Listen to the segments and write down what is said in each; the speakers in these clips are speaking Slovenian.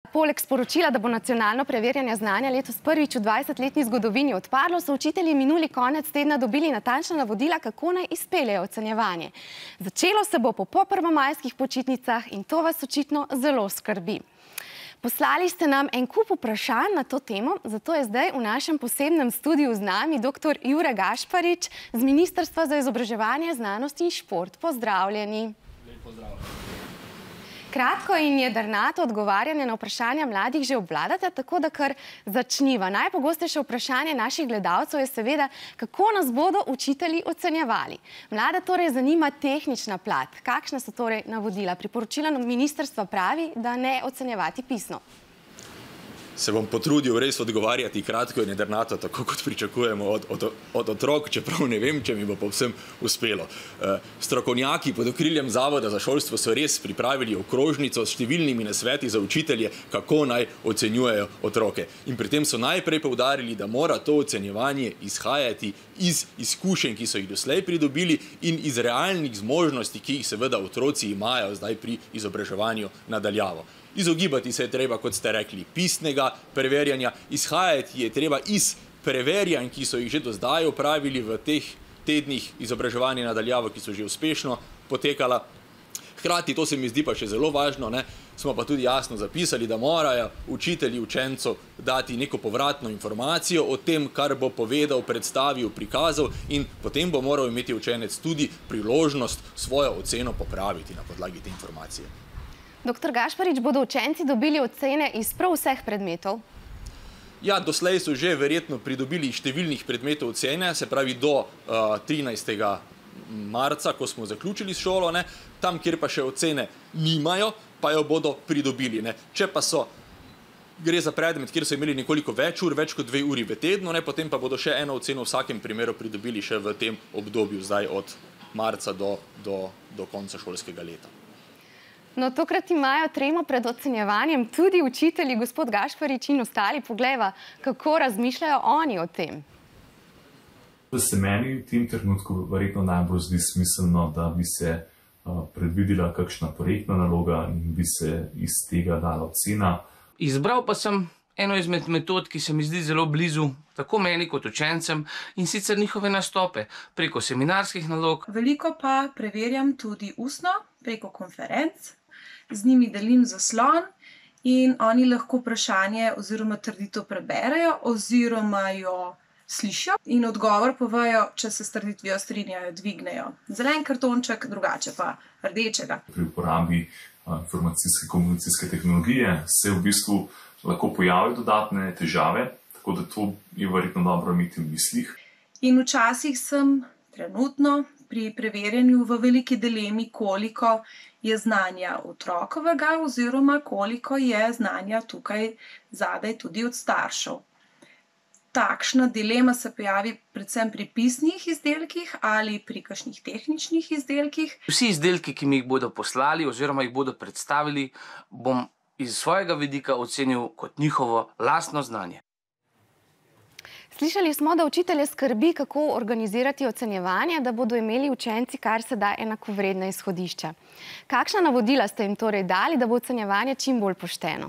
Poleg sporočila, da bo nacionalno preverjanje znanja letos prvič v 20-letni zgodovini odpadlo, so učitelji minuli konec tedna dobili natančna navodila, kako naj izpeljejo ocenjevanje. Začelo se bo po prvomajskih počitnicah in to vas očitno zelo skrbi. Poslali ste nam en kup vprašanj na to temo, zato je zdaj v našem posebnem studiu z nami dr. Jure Gašparič z Ministrstva za izobraževanje, znanost in šport. Pozdravljeni. Lep pozdrav. Kratko in jedrnato odgovarjanje na vprašanja mladih že obvladate, tako da kar začniva. Najpogostejše vprašanje naših gledalcev je seveda, kako nas bodo učitelji ocenjevali. Mlade torej zanima tehnična plat. Kakšna so torej navodila? Priporočila ministrstva pravi, da ne ocenjevati pisno. Se bom potrudil res odgovarjati kratko in jedrnato, tako kot pričakujemo od otrok, čeprav ne vem, če mi bo povsem uspelo. Strokovnjaki pod okriljem Zavoda za šolstvo so res pripravili okrožnico s številnimi nasveti za učitelje, kako naj ocenjujejo otroke. In pri tem so najprej poudarili, da mora to ocenjevanje izhajati iz izkušenj, ki so jih doslej pridobili in iz realnih zmožnosti, ki jih seveda otroci imajo zdaj pri izobraževanju nadaljavo. Izogibati se je treba, kot ste rekli, pisnega preverjanja, izhajati je treba iz preverjanj, ki so jih že do zdaj opravili v teh tednih izobraževanja nadaljavo, ki so že uspešno potekala. Hkrati, to se mi zdi pa še zelo važno, smo pa tudi jasno zapisali, da morajo učitelji učencu dati neko povratno informacijo o tem, kar bo povedal, predstavil, prikazal in potem bo moral imeti učenec tudi priložnost svojo oceno popraviti na podlagi te informacije. Dr. Gašparič, bodo učenci dobili ocene iz prav vseh predmetov? Ja, doslej so že verjetno pridobili številnih predmetov ocene, se pravi do 13. marca, ko smo zaključili s šolo, tam, kjer pa še ocene nimajo, pa jo bodo pridobili. Če pa gre za predmet, kjer so imeli nekoliko več ur, več kot 2 uri v tednu, potem pa bodo še eno oceno v vsakem primeru pridobili še v tem obdobju, zdaj od marca do konca šolskega leta. No, tokrat imajo tremo pred ocenjevanjem tudi učitelji, gospod Gašparič in ostali. Poglejva, kako razmišljajo oni o tem. Se meni v tem trenutku verjetno najbolj zdi smiselno, da bi se predvidela kakšna projektna naloga in bi se iz tega dala ocena. Izbral pa sem eno izmed metod, ki se mi zdi zelo blizu, tako meni kot učencem, in sicer njihove nastope preko seminarskih nalog. Veliko pa preverjam tudi ustno, preko konferenc. Z njimi delim zaslon in oni lahko vprašanje oziroma trditev preberejo oziroma jo slišijo in odgovor povejo, če se s trditvijo strinjajo, dvignejo zelen kartonček, drugače pa rdečega. Pri uporabi informacijske-komunikacijske tehnologije se v bistvu lahko pojavijo dodatne težave, tako da to je verjetno dobro imeti v mislih. In včasih sem trenutno pri preverjanju v veliki dilemi, koliko je znanja otrokovega oziroma koliko je znanja tukaj zadaj tudi od staršev. Takšna dilema se pojavi predvsem pri pisnih izdelkih ali pri kakšnih tehničnih izdelkih. Vsi izdelki, ki mi jih bodo poslali oziroma jih bodo predstavili, bom iz svojega vidika ocenil kot njihovo lastno znanje. Slišali smo, da učitelje skrbi, kako organizirati ocenjevanje, da bodo imeli učenci kar se da enakovredna izhodišča. Kakšna navodila ste jim torej dali, da bo ocenjevanje čim bolj pošteno?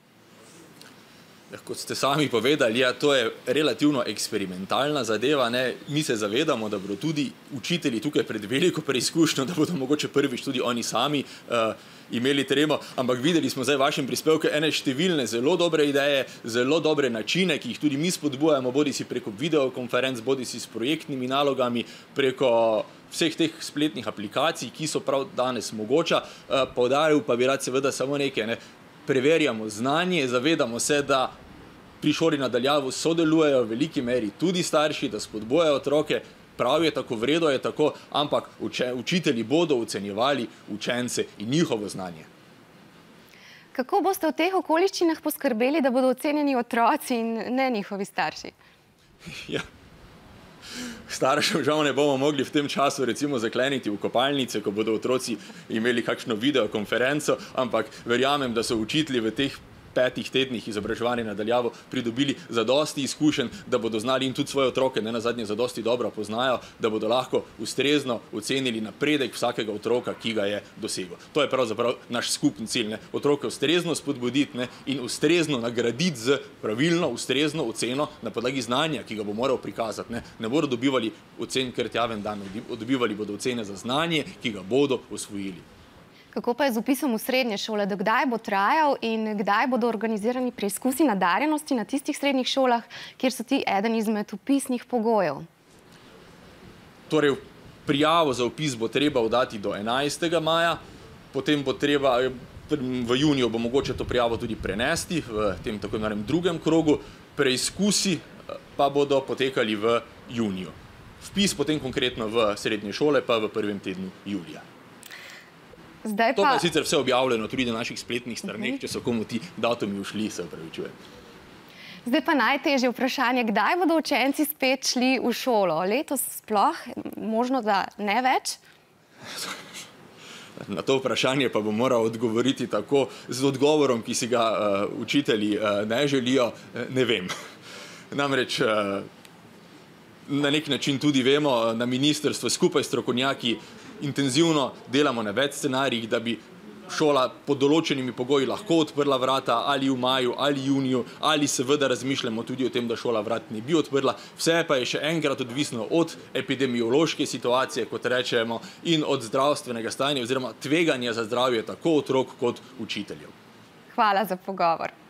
Kot ste sami povedali, to je relativno eksperimentalna zadeva. Mi se zavedamo, da bodo tudi učitelji tukaj pred veliko preizkušnjo, da bodo mogoče prvič tudi oni sami imeli tremo, ampak videli smo zdaj v vašem prispevku ene številne zelo dobre ideje, zelo dobre načine, ki jih tudi mi spodbujamo, bodisi preko videokonferenc, bodisi s projektnimi nalogami, preko vseh teh spletnih aplikacij, ki so prav danes mogoča. Poudaril pa bi rad seveda samo nekaj. Preverjamo znanje, zavedamo se, da pri šoli nadaljavo sodelujejo v veliki meri tudi starši, da spodbujajo otroke. Prav je tako, v redu je tako, ampak učitelji bodo ocenjevali učence in njihovo znanje. Kako boste v teh okoliščinah poskrbeli, da bodo ocenjeni otroci in ne njihovi starši? Ja, staršev žal ne bomo mogli v tem času recimo zakleniti v kopalnice, ko bodo otroci imeli kakšno videokonferenco, ampak verjamem, da so učitelji v teh 5 tednih izobraževanja nadaljavo pridobili zadosti izkušenj, da bodo znali in tudi svoje otroke, ne nazadnje zadosti dobro poznajo, da bodo lahko ustrezno ocenili napredek vsakega otroka, ki ga je dosegel. To je pravzaprav naš skupni cilj, ne? Otroke ustrezno spodbuditi, ne? In ustrezno nagraditi z pravilno, ustrezno oceno na podlagi znanja, ki ga bo moral prikazati. Ne bodo dobivali ocen kar tjaven dan, dobivali bodo ocene za znanje, ki ga bodo osvojili. Kako pa je z vpisom v srednje šole? Do kdaj bo trajal in kdaj bodo organizirani preizkusi nadarjenosti na tistih srednjih šolah, kjer so ti eden izmed vpisnih pogojev? Torej, prijavo za vpis bo treba oddati do 11. maja, potem bo treba v juniju bo mogoče to prijavo tudi prenesti v tem tako imenovanem drugem krogu, preizkusi pa bodo potekali v juniju. Vpis potem konkretno v srednje šole pa v prvem tednu julija. To pa je sicer vse objavljeno tudi na naših spletnih straneh, če so komu ti datumi ušli, se opravičujem. Zdaj pa najtežje vprašanje, kdaj bodo učenci spet šli v šolo? Letos sploh, možno da ne več? Na to vprašanje pa bom moral odgovoriti tako z odgovorom, ki si ga učitelji ne želijo, ne vem. Namreč na nek način tudi vemo, na ministrstvu skupaj s strokovnjaki intenzivno delamo na več scenarijih, da bi šola pod določenimi pogoji lahko odprla vrata ali v maju ali juniju, ali seveda razmišljamo tudi o tem, da šola vrat ne bi odprla. Vse pa je še enkrat odvisno od epidemiološke situacije, kot rečemo, in od zdravstvenega stanja oziroma tveganja za zdravje tako otrok kot učiteljev. Hvala za pogovor.